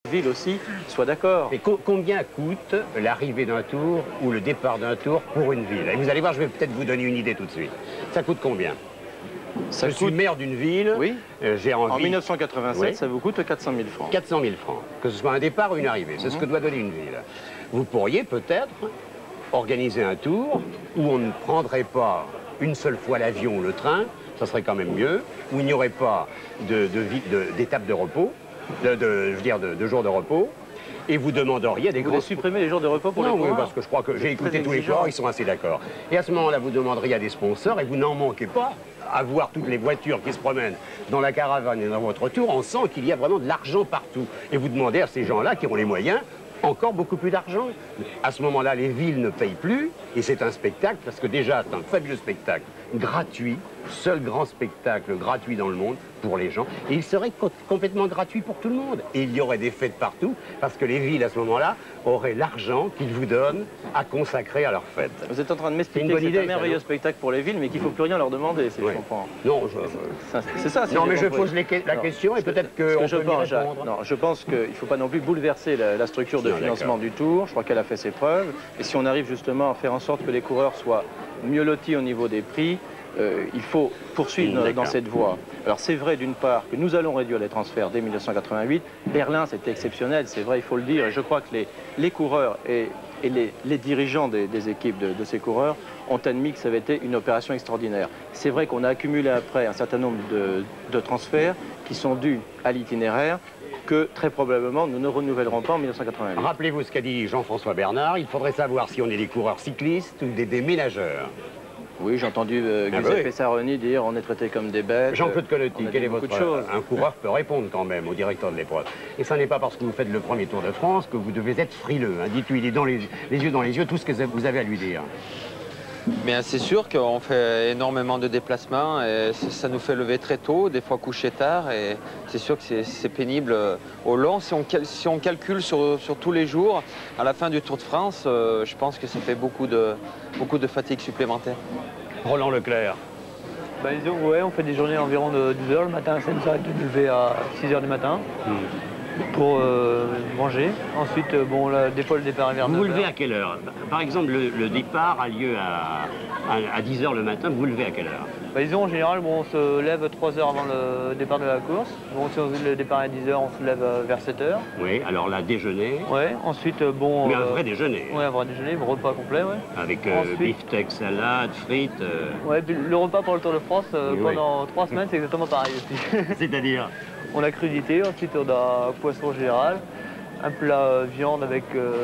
ville aussi soit d'accord. Mais combien coûte l'arrivée d'un tour ou le départ d'un tour pour une ville? Et vous allez voir, je vais peut-être vous donner une idée tout de suite. Ça coûte combien? Je suis maire d'une ville, oui. J'ai envie... En 1987, oui. Ça vous coûte 400 000 francs. 400 000 francs, que ce soit un départ ou une arrivée, c'est ce que doit donner une ville. Vous pourriez peut-être organiser un tour où on ne prendrait pas une seule fois l'avion ou le train, ça serait quand même mieux, où il n'y aurait pas d'étapes de repos, de jours de repos, et vous demanderiez des Vous voulez supprimer les jours de repos pour les coureurs? Non, parce que je crois que j'ai écouté tous les coureurs, ils sont assez d'accord. Et à ce moment-là, vous demanderiez à des sponsors, et vous n'en manquez pas, à voir toutes les voitures qui se promènent dans la caravane et dans votre tour, on sent qu'il y a vraiment de l'argent partout. Et vous demandez à ces gens-là qui ont les moyens, encore beaucoup plus d'argent. À ce moment-là, les villes ne payent plus, et c'est un spectacle, parce que déjà, c'est un fabuleux spectacle, gratuit, seul grand spectacle gratuit dans le monde pour les gens, et il serait complètement gratuit pour tout le monde. Et il y aurait des fêtes partout, parce que les villes, à ce moment-là, auraient l'argent qu'ils vous donnent à consacrer à leurs fêtes. Vous êtes en train de m'expliquer que c'est un merveilleux spectacle pour les villes, mais qu'il ne faut plus rien leur demander, si je comprends. Non, c'est ça. Non, mais je pose la question, et peut-être qu'on peut y répondre. Non, je pense qu'il ne faut pas non plus bouleverser la structure de financement du Tour. Je crois qu'elle a fait ses preuves. Et si on arrive justement à faire en sorte que les coureurs soient mieux lotis au niveau des prix, il faut poursuivre dans cette voie. Alors c'est vrai d'une part que nous allons réduire les transferts dès 1988. Berlin, c'était exceptionnel, c'est vrai, il faut le dire. Et je crois que les coureurs et les dirigeants des équipes de ces coureurs ont admis que ça avait été une opération extraordinaire. C'est vrai qu'on a accumulé après un certain nombre de transferts qui sont dus à l'itinéraire, que très probablement nous ne renouvellerons pas en 1988. Rappelez-vous ce qu'a dit Jean-François Bernard, il faudrait savoir si on est des coureurs cyclistes ou des déménageurs. Oui, j'ai entendu Giuseppe Saroni dire on est traités comme des bêtes. Jean-Claude Colotti, quel est votre... Un coureur peut répondre quand même au directeur de l'épreuve. Et ça n'est pas parce que vous faites le premier Tour de France que vous devez être frileux. Hein. Dites-lui, il est dans les yeux dans les yeux tout ce que vous avez à lui dire. Mais c'est sûr qu'on fait énormément de déplacements et ça nous fait lever très tôt, des fois coucher tard, et c'est sûr que c'est pénible au long. Si on calcule sur tous les jours, à la fin du Tour de France, je pense que ça fait beaucoup de fatigue supplémentaire. Roland Leclerc. Bah, disons, ouais, on fait des journées environ de 12 h le matin, ça nous arrête de nous lever à 6 h du matin. Pour manger. Ensuite, des fois le départ est vers 9 h. Vous vous levez à quelle heure? Par exemple, le départ a lieu à 10 h le matin, vous vous levez à quelle heure? Bah, disons, en général, on se lève 3 h avant le départ de la course. Si le départ est à 10 h, on se lève vers 7 h. Oui, alors là, déjeuner. Ouais, ensuite, Mais un vrai déjeuner. Oui, un vrai déjeuner, un repas complet, ouais. Avec beefsteak, salade, frites. Ouais, puis le repas pour le Tour de France, pendant 3 semaines, c'est exactement pareil aussi. C'est-à-dire? On a crudité, ensuite on a poisson en général, un plat viande avec,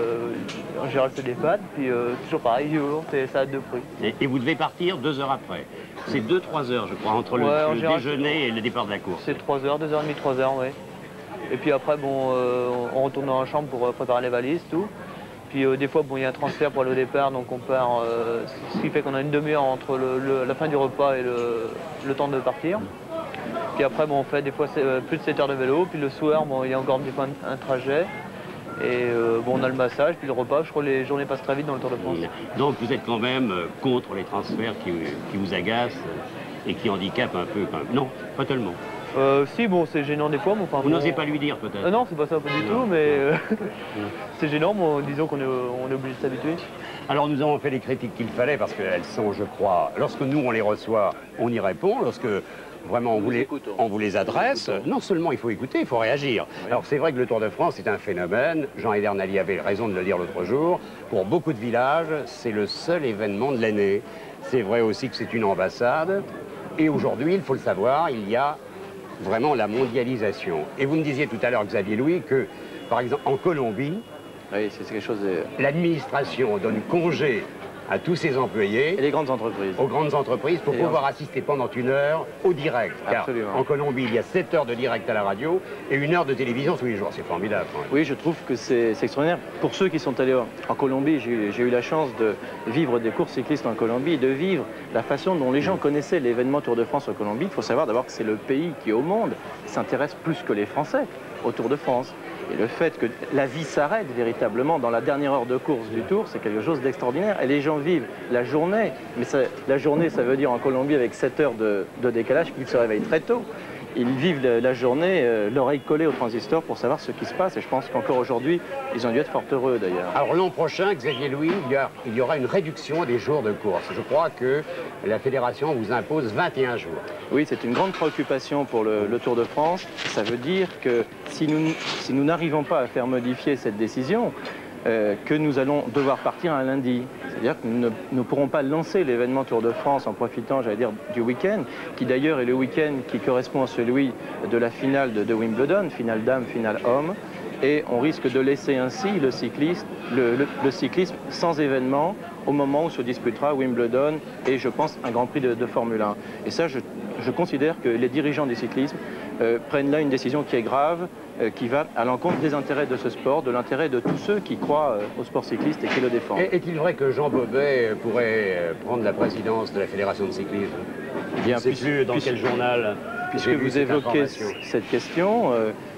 en général c'est des pâtes, puis toujours pareil, yaourt et salade de fruits. Et vous devez partir 2 heures après. C'est 2-3 heures, je crois, entre le déjeuner et le départ de la course. C'est 3 heures, 2h30, 3 heures, oui. Et puis après, on retourne dans la chambre pour préparer les valises, tout. Puis des fois, il y a un transfert pour aller au départ, donc on part, ce qui fait qu'on a une demi-heure entre la fin du repas et le temps de partir. Puis après, on fait des fois plus de 7 heures de vélo, puis le soir, il y a encore des fois un trajet. Et on a le massage, puis le repas. Je crois que les journées passent très vite dans le Tour de France. Donc vous êtes quand même contre les transferts qui vous agacent et qui handicapent un peu quand même? Non, pas tellement. Si, c'est gênant des fois. Mais enfin, vous n'osez pas lui dire peut-être? Non, c'est pas ça, pas du tout, mais c'est gênant, disons qu'on est obligé de s'habituer. Alors nous avons fait les critiques qu'il fallait parce qu'elles sont, je crois, lorsque nous on les reçoit, on y répond, lorsque vraiment on vous les adresse, non seulement il faut écouter, il faut réagir. Oui. Alors c'est vrai que le Tour de France est un phénomène, Jean Edernali avait raison de le dire l'autre jour, pour beaucoup de villages, c'est le seul événement de l'année. C'est vrai aussi que c'est une ambassade, et aujourd'hui, il faut le savoir, il y a vraiment la mondialisation. Et vous me disiez tout à l'heure, Xavier Louis, que par exemple en Colombie, oui, c'est quelque chose de... l'administration donne congé à tous ses employés. Et les grandes entreprises. Aux grandes entreprises pour pouvoir assister pendant 1 heure au direct. Car en Colombie, il y a 7 heures de direct à la radio et 1 heure de télévision tous les jours. C'est formidable. Oui, je trouve que c'est extraordinaire. Pour ceux qui sont allés en Colombie, j'ai eu la chance de vivre des courses cyclistes en Colombie et de vivre la façon dont les gens connaissaient l'événement Tour de France en Colombie. Il faut savoir d'abord que c'est le pays qui, au monde, s'intéresse plus que les Français au Tour de France. Et le fait que la vie s'arrête véritablement dans la dernière heure de course du Tour, c'est quelque chose d'extraordinaire. Et les gens vivent la journée, mais la journée, ça veut dire en Colombie, avec 7 heures de décalage, qu'ils se réveillent très tôt. ils vivent la journée l'oreille collée au transistor pour savoir ce qui se passe. Et je pense qu'encore aujourd'hui, ils ont dû être fort heureux d'ailleurs. Alors l'an prochain, Xavier Louis, il y aura une réduction des jours de course. Je crois que la fédération vous impose 21 jours. Oui, c'est une grande préoccupation pour le Tour de France. Ça veut dire que si nous n'arrivons pas à faire modifier cette décision, que nous allons devoir partir un lundi. C'est-à-dire que nous ne pourrons pas lancer l'événement Tour de France en profitant, j'allais dire, du week-end, qui d'ailleurs est le week-end qui correspond à celui de la finale de Wimbledon, finale dame, finale homme, et on risque de laisser ainsi le cyclisme sans événement au moment où se disputera Wimbledon et je pense un Grand Prix de Formule 1. Et ça, je considère que les dirigeants du cyclisme prennent là une décision qui est grave, qui va à l'encontre des intérêts de ce sport, de l'intérêt de tous ceux qui croient au sport cycliste et qui le défendent. Est-il vrai que Jean Bobet pourrait prendre la présidence de la Fédération de cyclisme? Je ne sais plus dans quel journal. Puisque vous évoquez cette question,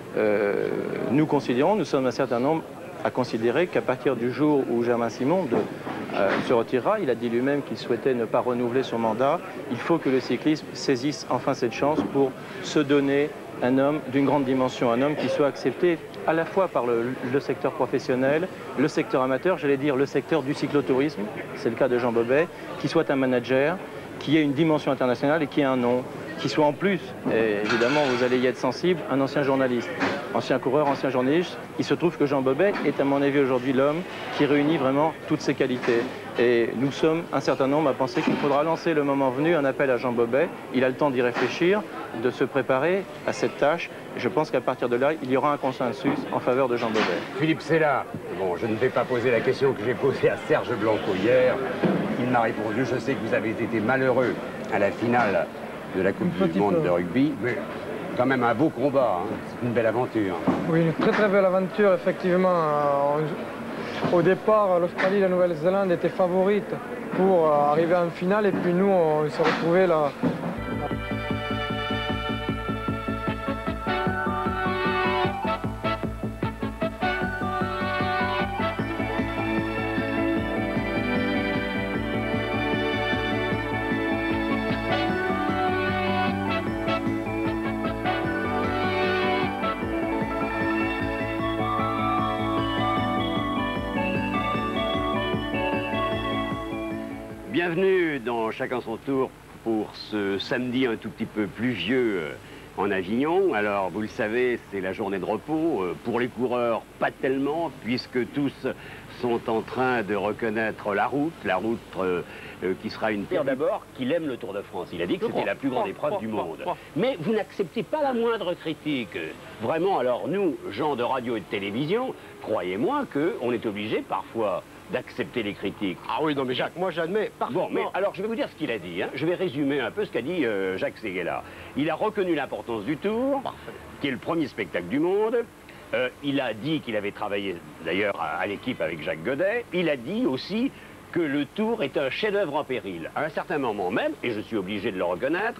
nous sommes un certain nombre à considérer qu'à partir du jour où Germain Simon se retirera, il a dit lui-même qu'il souhaitait ne pas renouveler son mandat, il faut que le cyclisme saisisse enfin cette chance pour se donner un homme d'une grande dimension, un homme qui soit accepté à la fois par le secteur professionnel, le secteur amateur, j'allais dire le secteur du cyclotourisme, c'est le cas de Jean Bobet, qui soit un manager, qui ait une dimension internationale et qui ait un nom, qui soit en plus, et évidemment vous allez y être sensible, un ancien journaliste, ancien coureur, ancien journaliste. Il se trouve que Jean Bobet est à mon avis aujourd'hui l'homme qui réunit vraiment toutes ces qualités. Et nous sommes un certain nombre à penser qu'il faudra lancer le moment venu un appel à Jean Bobet. Il a le temps d'y réfléchir, de se préparer à cette tâche. Et je pense qu'à partir de là, il y aura un consensus en faveur de Jean Bobet. Philippe Sella, bon, je ne vais pas poser la question que j'ai posée à Serge Blanco hier. Il m'a répondu, je sais que vous avez été malheureux à la finale de la Coupe du Monde de rugby, mais quand même un beau combat, hein. C'est une belle aventure. Oui, une très très belle aventure, effectivement. Au départ, l'Australie et la Nouvelle-Zélande étaient favorites pour arriver en finale, et puis nous, on s'est retrouvés là. Bienvenue dans Chacun son tour pour ce samedi un tout petit peu pluvieux en Avignon. Alors, vous le savez, c'est la journée de repos. Pour les coureurs, pas tellement, puisque tous sont en train de reconnaître la route qui sera une pierre d'abord, qu'il aime le Tour de France. Il a dit que c'était la plus grande épreuve du monde. Mais vous n'acceptez pas la moindre critique. Vraiment, alors nous, gens de radio et de télévision, croyez-moi qu'on est obligé parfois d'accepter les critiques. Ah oui, non mais Jacques, moi j'admets parfaitement. Bon, mais alors je vais vous dire ce qu'il a dit. Hein. Je vais résumer un peu ce qu'a dit Jacques Séguéla. Il a reconnu l'importance du Tour, qui est le premier spectacle du monde. Il a dit qu'il avait travaillé d'ailleurs à l'équipe avec Jacques Godet. Il a dit aussi que le Tour est un chef-d'œuvre en péril. À un certain moment même, et je suis obligé de le reconnaître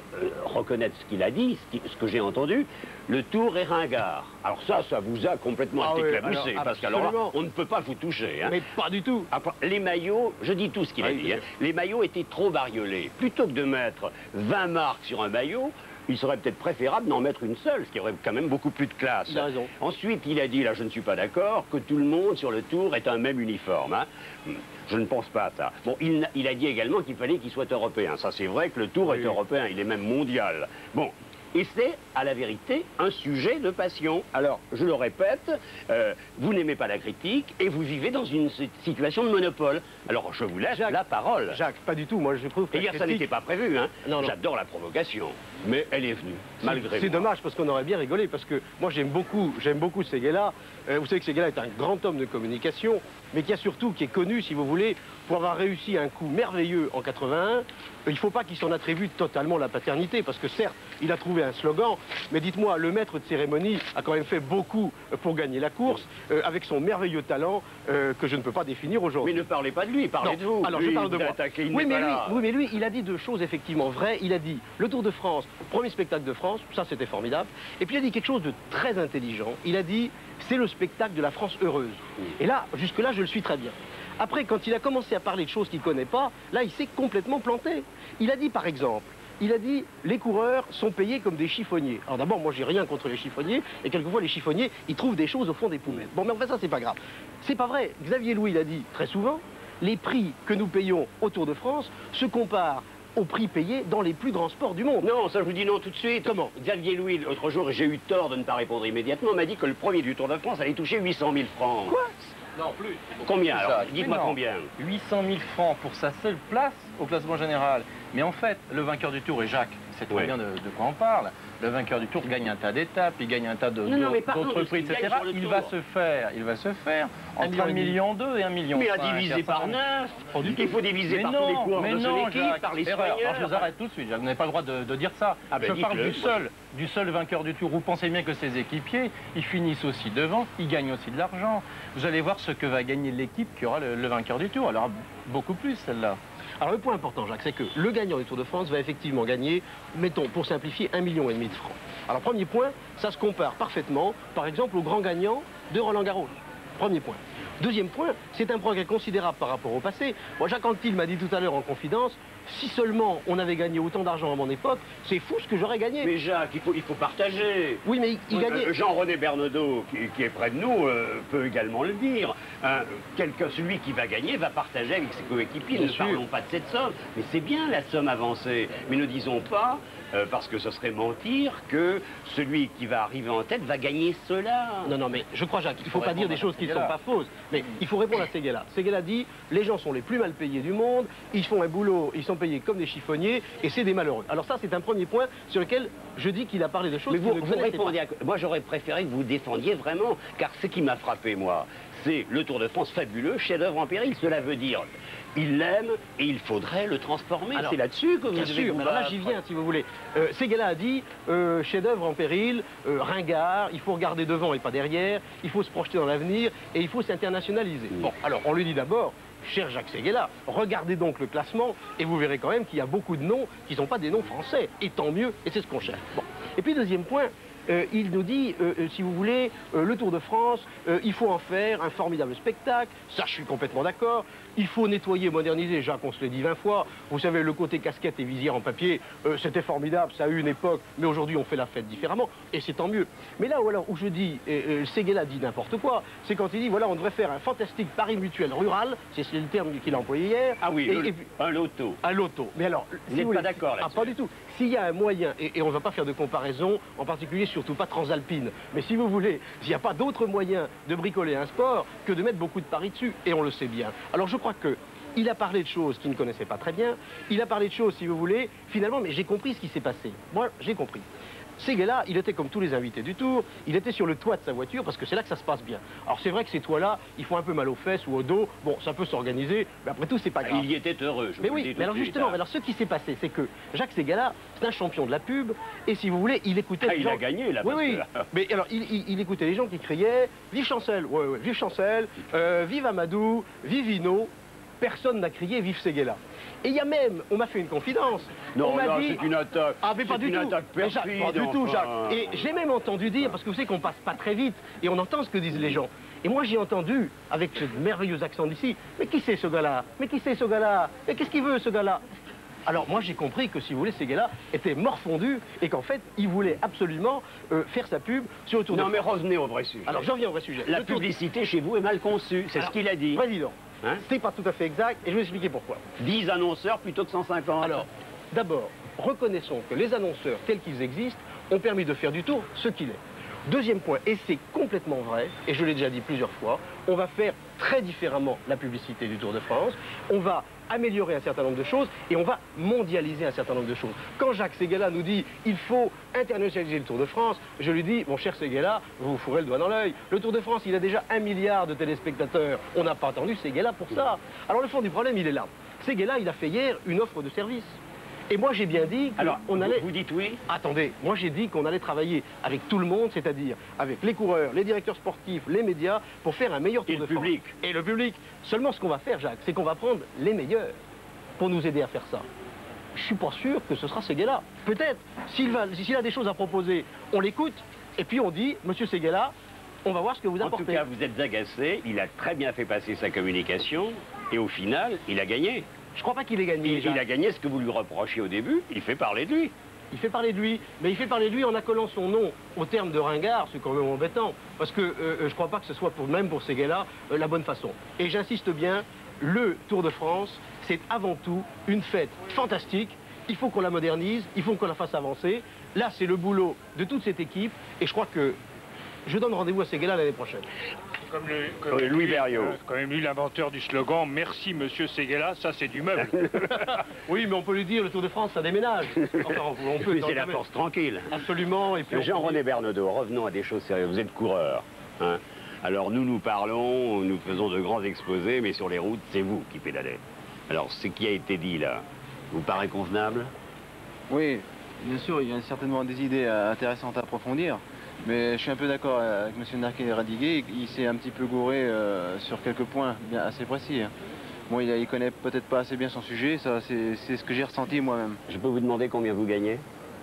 ce qu'il a dit, ce que j'ai entendu, le Tour est ringard. Alors ça vous a complètement éclaboussé, parce qu'alors là, on ne peut pas vous toucher. Hein. Mais pas du tout. Après, les maillots, je dis tout ce qu'il a dit, hein. Les maillots étaient trop bariolés. Plutôt que de mettre 20 marques sur un maillot, il serait peut-être préférable d'en mettre une seule, ce qui aurait quand même beaucoup plus de classe. Il a raison. Ensuite, il a dit, là je ne suis pas d'accord, que tout le monde sur le Tour est un même uniforme. Hein. Je ne pense pas à ça. Bon, il a dit également qu'il fallait qu'il soit européen. Ça, c'est vrai que le Tour est européen, il est même mondial. Bon, et c'est, à la vérité, un sujet de passion. Alors, je le répète, vous n'aimez pas la critique et vous vivez dans une situation de monopole. Alors, je vous laisse la parole. Jacques, pas du tout. Moi, je trouve que et hier, ça n'était pas prévu, hein. Non. J'adore la provocation, mais elle est venue, malgré moi. C'est dommage, parce qu'on aurait bien rigolé, parce que moi, j'aime beaucoup Séguéla. Vous savez que Séguéla est un grand homme de communication, mais qui est connu, si vous voulez, pour avoir réussi un coup merveilleux en 81. Il ne faut pas qu'il s'en attribue totalement la paternité, parce que certes, il a trouvé un slogan, mais dites-moi, le maître de cérémonie a quand même fait beaucoup pour gagner la course, avec son merveilleux talent que je ne peux pas définir aujourd'hui. Mais ne parlez pas de lui, parlez de vous. Alors lui, je parle de moi. Oui, mais lui, il a dit deux choses effectivement vraies. Il a dit le Tour de France, premier spectacle de France, ça c'était formidable. Et puis il a dit quelque chose de très intelligent. Il a dit c'est le spectacle de la France heureuse. Et là, jusque-là, je le suis très bien. Après, quand il a commencé à parler de choses qu'il ne connaît pas, là, il s'est complètement planté. Il a dit, par exemple, il a dit les coureurs sont payés comme des chiffonniers. Alors d'abord, moi j'ai rien contre les chiffonniers, et quelquefois les chiffonniers, ils trouvent des choses au fond des poubelles. Bon, mais en fait ça c'est pas grave. C'est pas vrai. Xavier Louis l'a dit très souvent, les prix que nous payons au Tour de France se comparent au prix payé dans les plus grands sports du monde. Non, ça je vous dis non tout de suite. Comment? Xavier Louis, l'autre jour, j'ai eu tort de ne pas répondre immédiatement, m'a dit que le premier du Tour de France allait toucher 800 000 francs. Quoi? Non, plus. Combien alors? Ça, Dites-moi combien. 800 000 francs pour sa seule place au classement général. Mais en fait, le vainqueur du Tour, et Jacques sait très bien de quoi on parle, le vainqueur du Tour gagne un tas d'étapes, il gagne un tas d'autres prix, etc. Il va se faire entre 1,2 million et 1,5 million. Mais à diviser par 9, il faut diviser par tous les coureurs de son équipe, par les soigneurs. Alors je vous arrête tout de suite, Jacques, vous n'avez pas le droit de dire ça. Ah ben je parle du seul vainqueur du Tour. Vous pensez bien que ses équipiers, ils finissent aussi devant, ils gagnent aussi de l'argent. Vous allez voir ce que va gagner l'équipe qui aura le vainqueur du Tour. Alors beaucoup plus celle-là. Alors le point important, Jacques, c'est que le gagnant du Tour de France va effectivement gagner, mettons, pour simplifier, 1,5 million de francs. Alors premier point, ça se compare parfaitement, par exemple, au grand gagnant de Roland-Garros. Premier point. Deuxième point, c'est un progrès considérable par rapport au passé. Moi, Jacques Anquetil m'a dit tout à l'heure en confidence, si seulement on avait gagné autant d'argent à mon époque, c'est fou ce que j'aurais gagné. Mais Jacques, il faut partager. Oui, mais il gagnait... Jean-René Bernaudot, qui est près de nous, peut également le dire. Celui qui va gagner va partager avec ses coéquipiers. Ne parlons pas de cette somme, mais c'est bien la somme avancée. Mais ne disons pas, parce que ce serait mentir, que celui qui va arriver en tête va gagner cela. Non, non, mais je crois, Jacques, il ne faut pas dire des choses qui ne sont pas fausses. Mais il faut répondre à Séguéla. Séguéla dit, les gens sont les plus mal payés du monde, ils font un boulot, ils sont payés comme des chiffonniers, et c'est des malheureux. Alors ça, c'est un premier point sur lequel je dis qu'il a parlé de choses mais qui ne connaissait pas. Moi, j'aurais préféré que vous défendiez vraiment, car ce qui m'a frappé, moi, c'est le Tour de France fabuleux, chef-d'œuvre en péril. Cela veut dire, il l'aime et il faudrait le transformer. C'est là-dessus que vous devez vous battre. Alors là, j'y viens, si vous voulez. Séguéla a dit, chef-d'œuvre en péril, ringard, il faut regarder devant et pas derrière, il faut se projeter dans l'avenir et il faut s'internationaliser. Bon, alors, on lui dit d'abord, cher Jacques Séguéla, regardez donc le classement et vous verrez quand même qu'il y a beaucoup de noms qui ne sont pas des noms français. Et tant mieux, et c'est ce qu'on cherche. Bon. Et puis, deuxième point, il nous dit, si vous voulez, le Tour de France, il faut en faire un formidable spectacle. Ça, je suis complètement d'accord. Il faut nettoyer, moderniser. Jacques, on se l'est dit 20 fois. Vous savez, le côté casquette et visière en papier, c'était formidable, ça a eu une époque, mais aujourd'hui, on fait la fête différemment, et c'est tant mieux. Mais là où je dis, Séguéla dit n'importe quoi, c'est quand il dit, voilà, on devrait faire un fantastique pari mutuel rural, c'est le terme qu'il a employé hier. Ah oui, un loto. Un loto. Mais alors, vous n'êtes pas d'accord là-dessus? Ah, pas du tout. S'il y a un moyen, et on ne va pas faire de comparaison, en particulier surtout pas transalpine, mais si vous voulez, s'il n'y a pas d'autre moyen de bricoler un sport que de mettre beaucoup de paris dessus, et on le sait bien. Alors je crois qu'il a parlé de choses qu'il ne connaissait pas très bien, il a parlé de choses, si vous voulez, finalement, mais j'ai compris ce qui s'est passé. Moi, j'ai compris. Séguéla, il était comme tous les invités du Tour, il était sur le toit de sa voiture parce que c'est là que ça se passe bien. Alors c'est vrai que ces toits-là, ils font un peu mal aux fesses ou au dos, bon, ça peut s'organiser, mais après tout, c'est pas grave. Il y était heureux, je mais vous oui, le dis mais alors justement, alors ce qui s'est passé, c'est que Jacques Séguéla, c'est un champion de la pub, et si vous voulez, il écoutait les gens... il a gagné, là, oui, mais alors, il écoutait les gens qui criaient « Vive Chancel !» Ouais, vive Chancel, vive Amadou, vive Hinault. Personne n'a crié « Vive Séguéla !» Et il y a même, on m'a fait une confidence. Non, on m'a dit... c'est une attaque. Ah, mais pas du tout. Pas du tout, Jacques. Et j'ai même entendu dire, parce que vous savez qu'on passe pas très vite, et on entend ce que disent les gens. Et moi, j'ai entendu, avec ce merveilleux accent d'ici, mais qui c'est ce gars-là? Mais qui c'est ce gars-là? Mais qu'est-ce qu'il veut, ce gars-là? Alors moi j'ai compris que si vous voulez, Séguéla était morfondu et qu'en fait il voulait absolument faire sa pub sur le Tour de France. Non mais revenez au vrai sujet. Alors j'en viens au vrai sujet. La publicité chez vous est mal conçue, c'est ce qu'il a dit. Vas-y donc. Hein? C'est pas tout à fait exact et je vais expliquer pourquoi. 10 annonceurs plutôt que 150. Alors d'abord, reconnaissons que les annonceurs tels qu'ils existent ont permis de faire du Tour ce qu'il est. Deuxième point, et c'est complètement vrai, et je l'ai déjà dit plusieurs fois, on va faire très différemment la publicité du Tour de France, on va améliorer un certain nombre de choses et on va mondialiser un certain nombre de choses. Quand Jacques Séguéla nous dit il faut internationaliser le Tour de France, je lui dis mon cher Séguéla, vous vous fourrez le doigt dans l'œil. Le Tour de France, il a déjà 1 milliard de téléspectateurs. On n'a pas attendu Séguéla pour ça. Alors le fond du problème, il est là. Séguéla, il a fait hier une offre de service. Et moi, j'ai bien dit qu'on allait... Vous dites oui? Attendez, moi j'ai dit qu'on allait travailler avec tout le monde, c'est-à-dire avec les coureurs, les directeurs sportifs, les médias, pour faire un meilleur Tour de France. Et le public. Et le public. Seulement, ce qu'on va faire, Jacques, c'est qu'on va prendre les meilleurs pour nous aider à faire ça. Je suis pas sûr que ce sera Séguéla. Peut-être, s'il a des choses à proposer, on l'écoute, et puis on dit, monsieur Séguéla, on va voir ce que vous apportez. En tout cas, vous êtes agacé, il a très bien fait passer sa communication, et au final, il a gagné. Je crois pas qu'il ait gagné. Il a gagné ce que vous lui reprochiez au début, il fait parler de lui. Il fait parler de lui, mais il fait parler de lui en accolant son nom au terme de ringard, c'est quand même embêtant, parce que je crois pas que ce soit même pour ces gars-là la bonne façon. Et j'insiste bien, le Tour de France, c'est avant tout une fête fantastique. Il faut qu'on la modernise, il faut qu'on la fasse avancer. Là, c'est le boulot de toute cette équipe, et je crois que je donne rendez-vous à ces gars-là l'année prochaine. Comme Louis Berriot. Quand même lui l'inventeur du slogan « Merci Monsieur Séguéla », ça c'est du meuble. Oui, mais on peut lui dire, le Tour de France, ça déménage. Enfin, on peut. C'est la force tranquille. Absolument. Et puis Jean-René Bernaudot, revenons à des choses sérieuses. Vous êtes coureur. Hein. Alors nous parlons, nous faisons de grands exposés, mais sur les routes, c'est vous qui pédalez. Alors ce qui a été dit là, vous paraît convenable? Oui, bien sûr, il y a certainement des idées intéressantes à approfondir. Mais je suis un peu d'accord avec M. Narquet-Radiguet, il s'est un petit peu gouré sur quelques points bien assez précis. Bon, il connaît peut-être pas assez bien son sujet, ça c'est ce que j'ai ressenti moi-même. Je peux vous demander combien vous gagnez?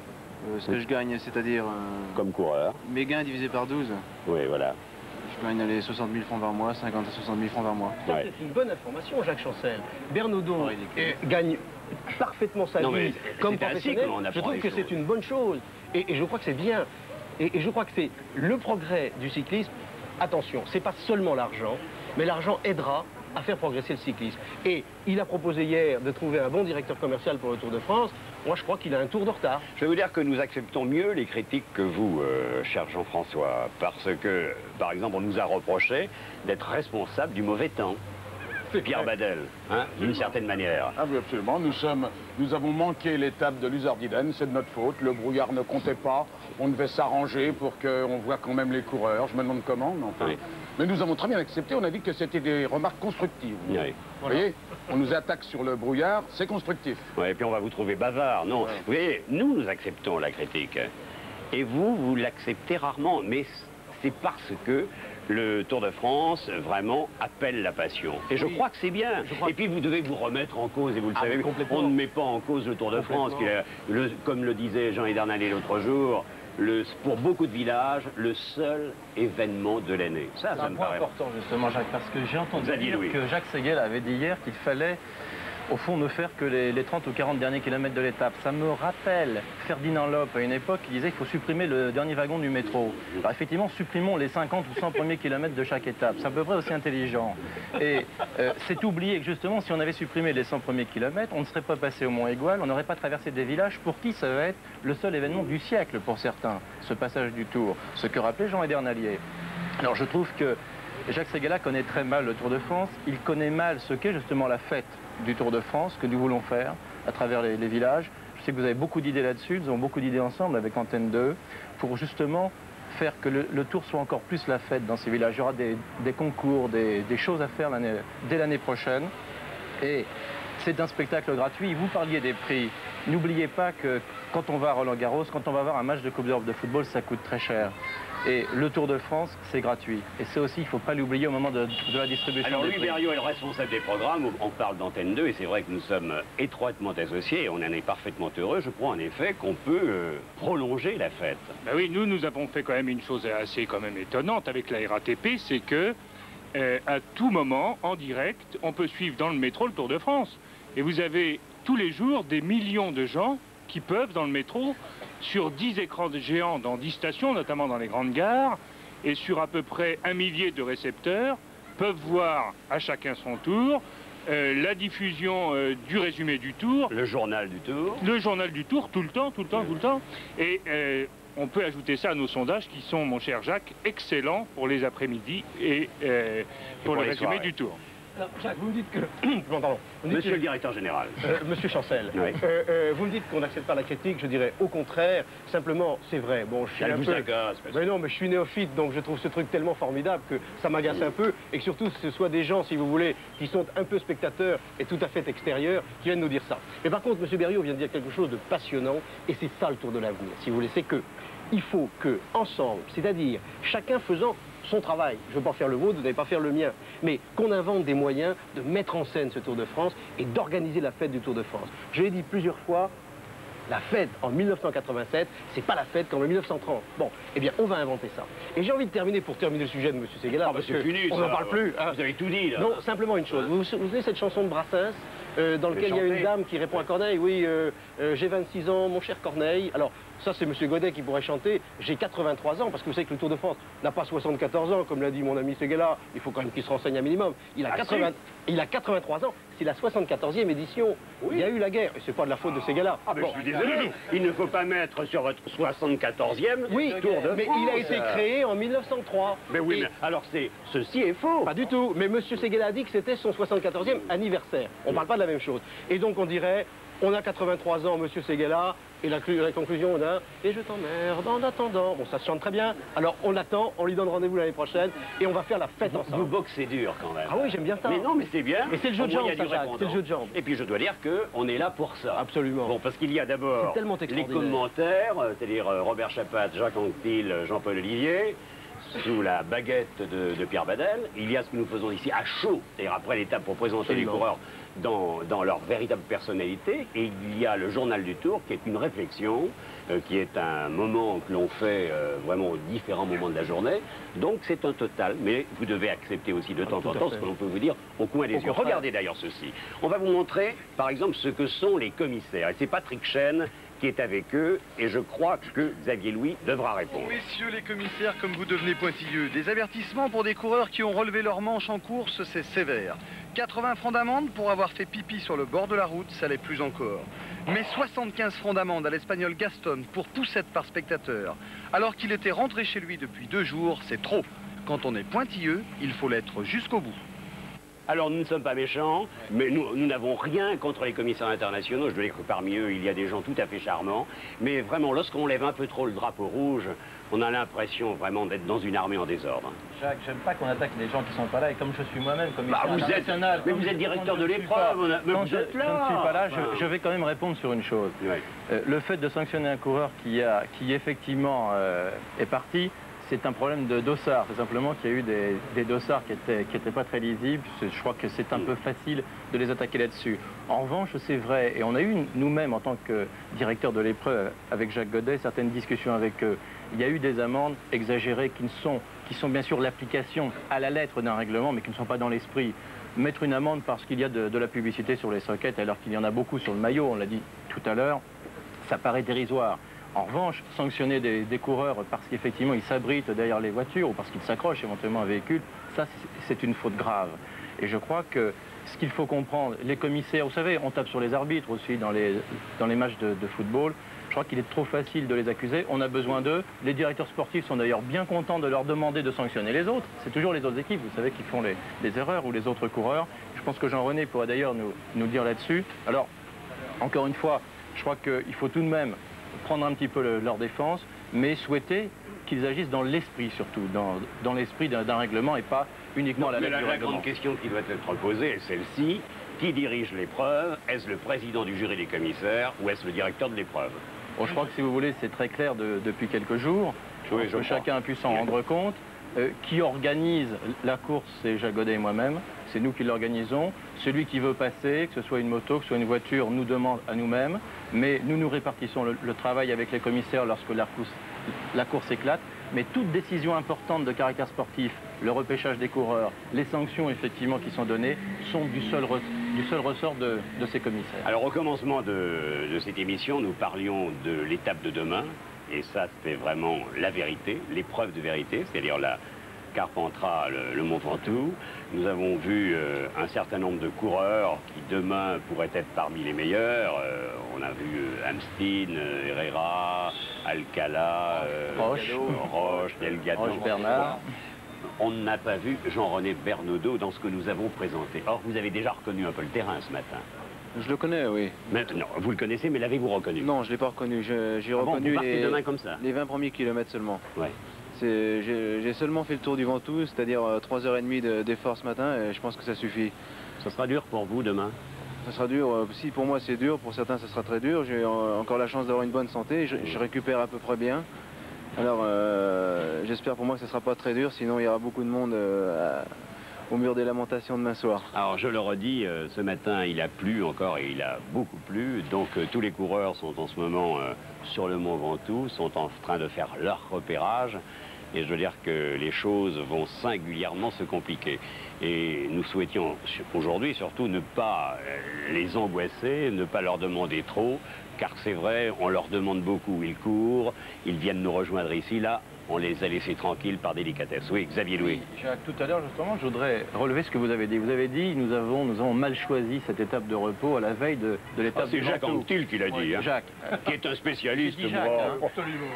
Ce que je gagne, c'est-à-dire... Comme coureur? Mes gains divisés par 12. Oui, voilà. Je gagne les 60 000 francs par mois, 50 à 60 000 francs par mois. Ouais. C'est une bonne information, Jacques Chancel. Bernaudot gagne parfaitement sa vie comme professionnel. Je trouve que c'est une bonne chose. Et je crois que c'est bien. Et je crois que c'est le progrès du cyclisme. Attention, c'est pas seulement l'argent, mais l'argent aidera à faire progresser le cyclisme. Et il a proposé hier de trouver un bon directeur commercial pour le Tour de France. Moi, je crois qu'il a un tour de retard. Je vais vous dire que nous acceptons mieux les critiques que vous, cher Jean-François, parce que, par exemple, on nous a reproché d'être responsable du mauvais temps. Pierre Badel, hein, d'une certaine manière. Ah oui, absolument. Nous avons manqué l'étape de Luzardiden, c'est de notre faute. Le brouillard ne comptait pas. On devait s'arranger pour qu'on voit quand même les coureurs. Je me demande comment, mais enfin. Oui. Mais nous avons très bien accepté. On a dit que c'était des remarques constructives. Oui. Vous voyez, on nous attaque sur le brouillard, c'est constructif. Oui, et puis on va vous trouver bavard. Non, ouais. Vous voyez, nous acceptons la critique. Et vous l'acceptez rarement. Mais c'est parce que le Tour de France, vraiment, appelle la passion. Et je crois que c'est bien. Et puis vous devez vous remettre en cause, et vous le savez, on ne met pas en cause le Tour de France, qui est, comme le disait Jean Edernallet l'autre jour, pour beaucoup de villages, le seul événement de l'année. Ça me paraît important, justement, Jacques, parce que j'ai entendu dire que Jacques Séguéla avait dit hier qu'il fallait, au fond, ne faire que les 30 ou 40 derniers kilomètres de l'étape. Ça me rappelle Ferdinand Loppe, à une époque, qui disait qu'il faut supprimer le dernier wagon du métro. Alors effectivement, supprimons les 50 ou 100 premiers kilomètres de chaque étape. C'est à peu près aussi intelligent. Et c'est oublié que justement, si on avait supprimé les 100 premiers kilomètres, on ne serait pas passé au Mont-Aigoual, on n'aurait pas traversé des villages pour qui ça va être le seul événement du siècle pour certains, ce passage du Tour. Ce que rappelait Jean Edernallier. Alors je trouve que Jacques Séguéla connaît très mal le Tour de France. Il connaît mal ce qu'est justement la fête du Tour de France que nous voulons faire à travers les villages. Je sais que vous avez beaucoup d'idées là-dessus, nous avons beaucoup d'idées ensemble avec Antenne 2 pour justement faire que le Tour soit encore plus la fête dans ces villages. Il y aura des concours, des choses à faire dès l'année prochaine. Et c'est un spectacle gratuit. Vous parliez des prix. N'oubliez pas que quand on va à Roland-Garros, quand on va voir un match de Coupe d'Europe de football, ça coûte très cher. Et le Tour de France, c'est gratuit. Et c'est aussi, il ne faut pas l'oublier au moment de la distribution. Alors Louis Berriot est le responsable des programmes, on parle d'Antenne 2, et c'est vrai que nous sommes étroitement associés, et on en est parfaitement heureux. Je crois en effet qu'on peut prolonger la fête. Ben oui, nous avons fait quand même une chose assez quand même étonnante avec la RATP, c'est que à tout moment, en direct, on peut suivre dans le métro le Tour de France. Et vous avez tous les jours des millions de gens qui peuvent, dans le métro, sur 10 écrans géants dans 10 stations, notamment dans les grandes gares, et sur à peu près 1 millier de récepteurs, peuvent voir à chacun son tour la diffusion du résumé du Tour. Le journal du Tour. Le journal du Tour, tout le temps. Et on peut ajouter ça à nos sondages qui sont, mon cher Jacques, excellents pour les après-midi et pour le résumé du Tour. Alors, Jacques, vous me dites que... Pardon. Monsieur le directeur général. Monsieur Chancel, oui. Vous me dites qu'on n'accepte pas la critique, je dirais au contraire, simplement, c'est vrai. Bon, je suis un peu... Mais non, mais je suis néophyte, donc je trouve ce truc tellement formidable que ça m'agace un peu, et que surtout, ce soit des gens, si vous voulez, qui sont un peu spectateurs et tout à fait extérieurs, qui viennent nous dire ça. Mais par contre, monsieur Berriot vient de dire quelque chose de passionnant, et c'est ça le Tour de l'avenir, si vous voulez, c'est que il faut que, ensemble, c'est-à-dire chacun faisant son travail, je ne veux pas faire le vôtre, vous n'allez pas faire le mien, mais qu'on invente des moyens de mettre en scène ce Tour de France et d'organiser la fête du Tour de France. Je l'ai dit plusieurs fois, la fête en 1987, c'est pas la fête comme en 1930. Bon, eh bien, on va inventer ça. Et j'ai envie de terminer, pour terminer le sujet de M. Séguéla, Ah, c'est fini, on n'en parle plus. Hein. Vous avez tout dit, là. Non, simplement une chose. Vous savez cette chanson de Brassens dans laquelle il y a une dame qui répond à Corneille, oui, j'ai 26 ans, mon cher Corneille. Alors, ça, c'est M. Godet qui pourrait chanter, j'ai 83 ans, parce que vous savez que le Tour de France n'a pas 74 ans, comme l'a dit mon ami Séguéla, il faut quand même qu'il se renseigne un minimum. Il a 83 ans, c'est la 74e édition. Oui. Il y a eu la guerre, et c'est pas de la faute de Séguéla. Ah, ben, je suis désolé, il ne faut pas mettre sur votre 74e oui, Tour de France. Mais il a été créé en 1903. Mais oui, mais alors ceci est faux. Pas du tout, mais M. Séguéla a dit que c'était son 74e anniversaire. On ne parle pas de la même chose. Et donc on dirait, on a 83 ans, M. Séguéla, et la conclusion, on a « Et je t'emmerde en attendant ». Bon, ça se chante très bien. Alors, on attend, on lui donne rendez-vous l'année prochaine, et on va faire la fête ensemble. Vous boxez dur, quand même. Ah oui, j'aime bien ça. Mais non, mais c'est bien. Et c'est le jeu de jambes, c'est le jeu de jambes. Et puis, je dois dire qu'on est là pour ça. Absolument. Bon, parce qu'il y a d'abord les commentaires, c'est-à-dire Robert Chapat, Jacques Anquetil, Jean-Paul Olivier, sous la baguette de Pierre Badel. Il y a ce que nous faisons ici à chaud, c'est-à-dire après l'étape pour présenter les coureurs dans leur véritable personnalité. Et il y a le journal du Tour, qui est une réflexion, qui est un moment que l'on fait vraiment aux différents moments de la journée. Donc c'est un total, mais vous devez accepter aussi de temps en temps ce que l'on peut vous dire au coin des yeux. Regardez d'ailleurs ceci. On va vous montrer, par exemple, ce que sont les commissaires. Et c'est Patrick Chêne qui est avec eux, et je crois que Xavier Louis devra répondre. Messieurs les commissaires, comme vous devenez pointilleux, des avertissements pour des coureurs qui ont relevé leur manche en course, c'est sévère. 80 francs d'amende pour avoir fait pipi sur le bord de la route, ça l'est plus encore. Mais 75 francs d'amende à l'Espagnol Gaston pour poussette par spectateur, alors qu'il était rentré chez lui depuis 2 jours, c'est trop. Quand on est pointilleux, il faut l'être jusqu'au bout. Alors nous ne sommes pas méchants, mais nous n'avons rien contre les commissaires internationaux. Je dois dire que parmi eux, il y a des gens tout à fait charmants. Mais vraiment, lorsqu'on lève un peu trop le drapeau rouge, on a l'impression vraiment d'être dans une armée en désordre. Jacques, j'aime pas qu'on attaque les gens qui sont pas là. Et comme je suis moi-même commissaire international... Mais vous êtes directeur de l'épreuve, mais vous êtes là. Quand je ne suis pas là, je vais quand même répondre sur une chose. Oui. Le fait de sanctionner un coureur qui effectivement est parti, c'est un problème de dossard. C'est simplement qu'il y a eu des dossards qui étaient pas très lisibles. Je crois que c'est un peu facile de les attaquer là-dessus. En revanche, c'est vrai, et on a eu nous-mêmes, en tant que directeur de l'épreuve, avec Jacques Godet, certaines discussions avec eux. Il y a eu des amendes exagérées qui sont bien sûr l'application à la lettre d'un règlement, mais qui ne sont pas dans l'esprit. Mettre une amende parce qu'il y a de la publicité sur les sockets, alors qu'il y en a beaucoup sur le maillot, on l'a dit tout à l'heure, ça paraît dérisoire. En revanche, sanctionner des coureurs parce qu'effectivement ils s'abritent derrière les voitures ou parce qu'ils s'accrochent éventuellement à un véhicule, ça c'est une faute grave. Et je crois que ce qu'il faut comprendre, les commissaires, vous savez, on tape sur les arbitres aussi dans les matchs de football. Je crois qu'il est trop facile de les accuser, on a besoin d'eux. Les directeurs sportifs sont d'ailleurs bien contents de leur demander de sanctionner les autres. C'est toujours les autres équipes, vous savez, qui font les erreurs ou les autres coureurs. Je pense que Jean-René pourra d'ailleurs nous dire là-dessus. Alors, encore une fois, je crois qu'il faut tout de même prendre un petit peu leur défense, mais souhaiter qu'ils agissent dans l'esprit surtout, dans l'esprit d'un règlement et pas uniquement à la lettre du règlement. La grande question qui doit être posée est celle-ci. Qui dirige l'épreuve? Est-ce le président du jury des commissaires ou est-ce le directeur de l'épreuve? Bon, je crois que si vous voulez, c'est très clair depuis quelques jours. Oui, que chacun a pu s'en rendre compte. Qui organise la course, c'est Jacques Godet et moi-même. C'est nous qui l'organisons. Celui qui veut passer, que ce soit une moto, que ce soit une voiture, nous demande à nous-mêmes. Mais nous répartissons le travail avec les commissaires lorsque la course éclate. Mais toute décision importante de caractère sportif, le repêchage des coureurs, les sanctions effectivement qui sont données, sont du seul ressort de ces commissaires. Alors au commencement de cette émission, nous parlions de l'étape de demain. Et ça, c'était vraiment la vérité, l'épreuve de vérité, c'est-à-dire la Carpentras, le Mont Ventoux. Nous avons vu un certain nombre de coureurs qui demain pourraient être parmi les meilleurs. On a vu Amstin, Herrera, Alcala, Roche, Delgado, Bernard. On n'a pas vu Jean-René Bernaudot dans ce que nous avons présenté. Or, vous avez déjà reconnu un peu le terrain ce matin. Je le connais, oui. Maintenant, vous le connaissez, mais l'avez-vous reconnu? Non, je ne l'ai pas reconnu. J'ai reconnu demain comme ça. Les 20 premiers kilomètres seulement. Ouais. J'ai seulement fait le tour du Ventoux, c'est-à-dire 3h30 d'effort ce matin, et je pense que ça suffit. Ça sera dur pour vous demain? Ça sera dur. Si pour moi c'est dur, pour certains ça sera très dur. J'ai encore la chance d'avoir une bonne santé, je récupère à peu près bien. Alors j'espère pour moi que ça ne sera pas très dur, sinon il y aura beaucoup de monde au mur des lamentations demain soir. Alors je le redis, ce matin il a plu encore et il a beaucoup plu, donc tous les coureurs sont en ce moment sur le Mont Ventoux, sont en train de faire leur repérage. Et je veux dire que les choses vont singulièrement se compliquer. Et nous souhaitions aujourd'hui surtout ne pas les angoisser, ne pas leur demander trop, car c'est vrai, on leur demande beaucoup, ils courent, ils viennent nous rejoindre ici, là, on les a laissés tranquilles par délicatesse. Oui, Xavier Louis. Oui, Jacques, tout à l'heure, justement, je voudrais relever ce que vous avez dit. Vous avez dit, nous avons mal choisi cette étape de repos à la veille de l'étape du Ventoux. C'est Jacques Anquetil qui l'a dit, oui, hein, Jacques. Qui est un spécialiste. Jacques, hein.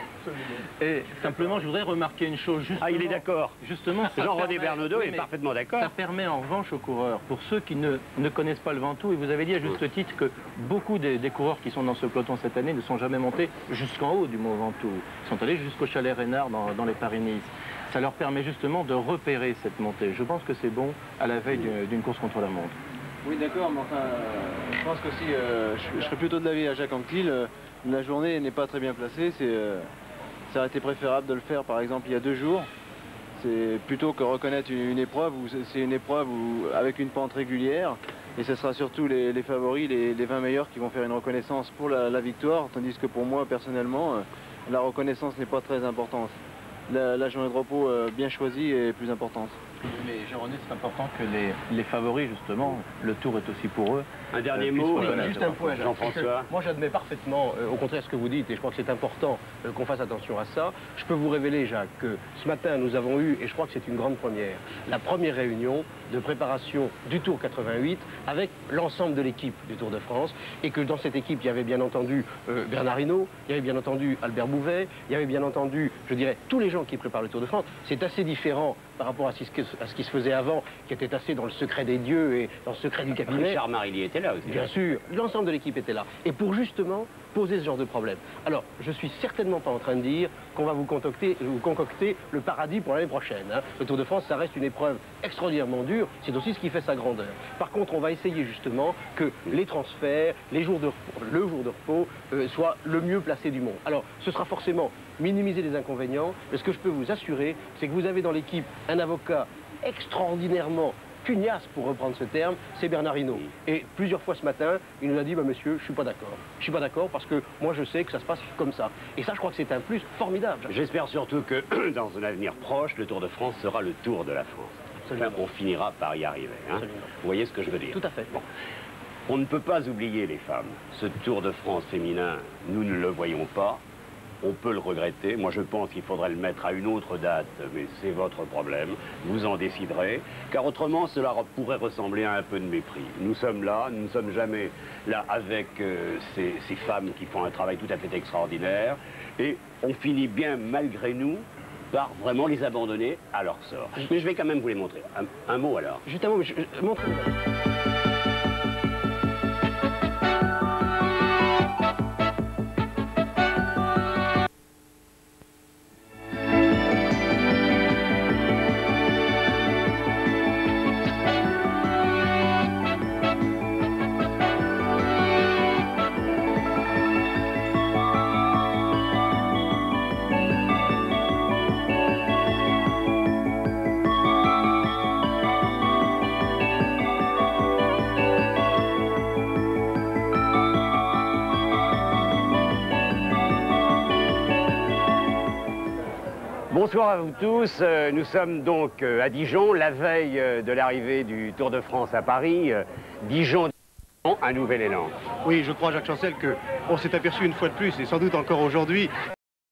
Et simplement, je voudrais remarquer une chose. Justement, il est d'accord. Justement, Jean-René Bernaudot est parfaitement d'accord. Ça permet en revanche aux coureurs, pour ceux qui ne connaissent pas le Ventoux, et vous avez dit à juste titre que beaucoup des coureurs qui sont dans ce peloton cette année ne sont jamais montés jusqu'en haut du Mont Ventoux. Ils sont allés jusqu'au Chalet Reynard dans les Paris-Nice. Ça leur permet justement de repérer cette montée. Je pense que c'est bon à la veille d'une course contre la montre. Oui, d'accord, mais enfin, je pense qu'aussi, je serais plutôt de l'avis à Jacques Anquetil. La journée n'est pas très bien placée. Ça aurait été préférable de le faire, par exemple, il y a 2 jours. C'est plutôt que reconnaître une épreuve où c'est une épreuve avec une pente régulière. Et ce sera surtout les favoris, les 20 meilleurs qui vont faire une reconnaissance pour la victoire. Tandis que pour moi, personnellement, la reconnaissance n'est pas très importante. La journée de repos bien choisie est plus importante. Mais Jean-René, c'est important que les favoris, justement, le tour est aussi pour eux. Un dernier mot, juste un point, Jean-François. Moi, j'admets parfaitement, au contraire, ce que vous dites, et je crois que c'est important qu'on fasse attention à ça. Je peux vous révéler, Jacques, que ce matin, nous avons eu, et je crois que c'est une grande première, la première réunion de préparation du Tour 88 avec l'ensemble de l'équipe du Tour de France, et que dans cette équipe, il y avait bien entendu Bernard Hinault, il y avait bien entendu Albert Bouvet, il y avait bien entendu, je dirais, tous les gens qui préparent le Tour de France. C'est assez différent par rapport à ce qui se faisait avant, qui était assez dans le secret des dieux et dans le secret du cabinet. Richard Marilly était là aussi. Bien sûr, l'ensemble de l'équipe était là. Et pour justement poser ce genre de problème. Alors, je suis certainement pas en train de dire qu'on va vous concocter le paradis pour l'année prochaine, hein. Le Tour de France, ça reste une épreuve extraordinairement dure, c'est aussi ce qui fait sa grandeur. Par contre, on va essayer justement que les transferts, le jour de repos, soient le mieux placé du monde. Alors, ce sera forcément minimiser les inconvénients, mais ce que je peux vous assurer, c'est que vous avez dans l'équipe un avocat extraordinairement pugnace, pour reprendre ce terme, c'est Bernard Hinault. Et plusieurs fois ce matin, il nous a dit, bah, monsieur, je suis pas d'accord. Je suis pas d'accord parce que moi je sais que ça se passe comme ça. Et ça, je crois que c'est un plus formidable. J'espère surtout que dans un avenir proche, le Tour de France sera le Tour de la France. Enfin, on finira par y arriver. Hein. Vous voyez ce que je veux dire? Tout à fait. Bon. On ne peut pas oublier les femmes. Ce Tour de France féminin, nous ne le voyons pas. On peut le regretter. Moi, je pense qu'il faudrait le mettre à une autre date, mais c'est votre problème. Vous en déciderez, car autrement, cela pourrait ressembler à un peu de mépris. Nous sommes là, nous ne sommes jamais là avec ces femmes qui font un travail tout à fait extraordinaire, et on finit bien, malgré nous, par vraiment les abandonner à leur sort. Mais je vais quand même vous les montrer. Un mot alors. Juste un mot, montrez-moi. Bonsoir à vous tous, nous sommes donc à Dijon, la veille de l'arrivée du Tour de France à Paris. Dijon, un nouvel élan. Oui, je crois, Jacques Chancel, qu'on s'est aperçu une fois de plus, et sans doute encore aujourd'hui,